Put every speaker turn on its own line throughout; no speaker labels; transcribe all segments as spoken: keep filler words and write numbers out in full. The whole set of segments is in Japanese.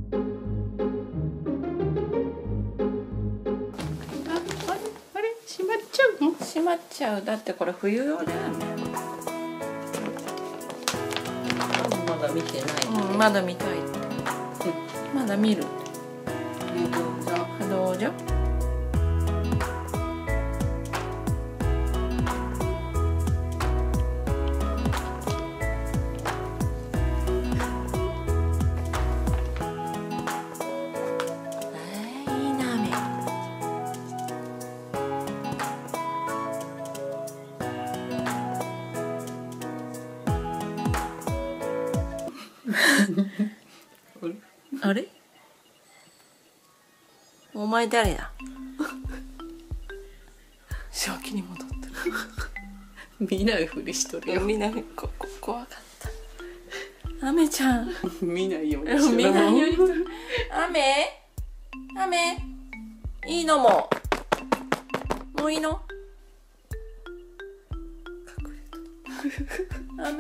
閉まっちゃう。だってこれ冬用だよね。
まだ見てない、
うん、まだ見たいって、うん、まだ見る。どうぞ。あれ？お前誰だ？正気に戻った。
見ないふりしとるよ。
見ない、ここ怖かった。アメちゃん。
見ないようにしとる。
見ないようにしとる。アメ？アメ？いいのも。もういいの？隠れた。アメ？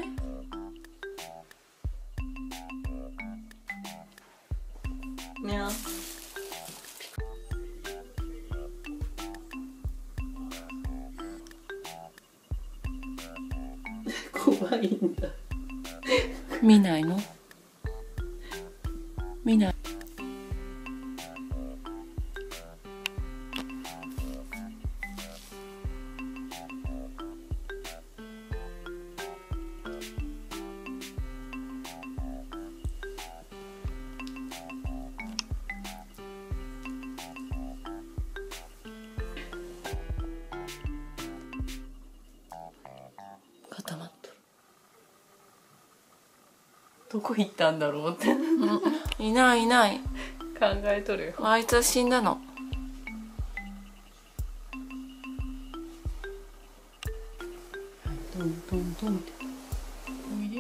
にゃん。
怖いんだ。
見ないの？見ない。固まっとる。
どこ行ったんだろうって、
うん、いないいない。
考えとるよ。
あいつは死んだの。
トントントンって。おいで。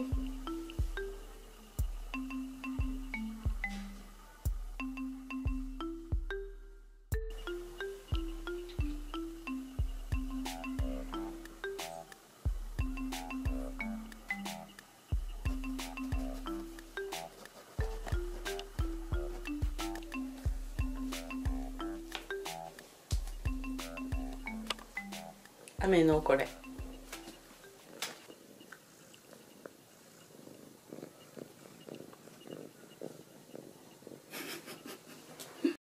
雨のこれ。